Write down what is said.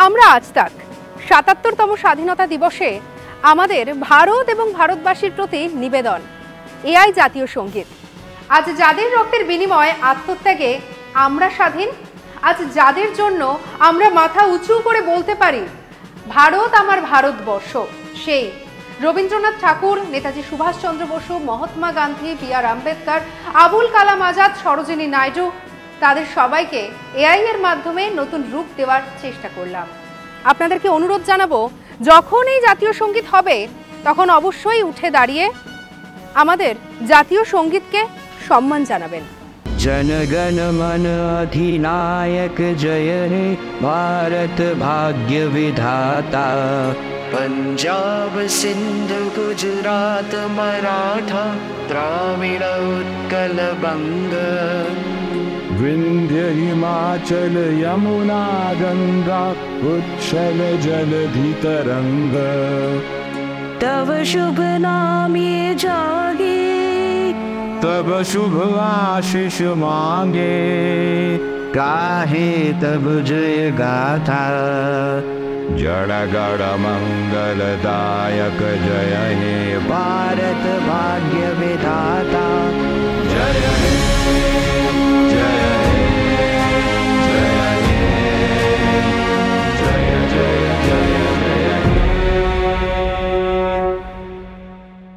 আমরা আজ তাক ৭৭তম স্বাধীনতা দিবসে আমাদের ভারত এবং ভারতবাসীর প্রতি নিবেদন এআই জাতীয় সঙ্গীত। আজ যাদের রক্তের বিনিময়ে আত্মত্যাগে আমরা স্বাধীন, আজ যাদের জন্য আমরা মাথা উঁচু করে বলতে পারি ভারত আমার ভারতবর্ষ, সেই রবীন্দ্রনাথ ঠাকুর, নেতাজি সুভাষচন্দ্র বসু, মহাত্মা গান্ধী, বি.আর. আম্বেদকর, আবুল কালাম আজাদ, সরোজিনী নাইডু, তাদের সবাইকে এআই এর মাধ্যমে নতুন রূপ দেওয়ার চেষ্টা করলাম। আপনাদেরকে অনুরোধ জানাবো, যখন এই জাতীয় সঙ্গীত হবে তখন অবশ্যই উঠে দাঁড়িয়ে আমাদের জাতীয় সঙ্গীতকে সম্মান জানাবেন। जनगण मन अधिनायक जय हे भारत भाग्य विधाता। पंजाब सिंध गुजरात मराठा द्राविड़ उत्कल बंग। विंध्य हिमाचल यमुना गंगा उच्छल जलधि तरंग। तव शुभ नाम ये जागे, तब शुभ आशीष मांगे। गाहे तब जय गाथा, जड़ गड़ मंगलदायक जय हे भारत भाग्य विधाता। जय हे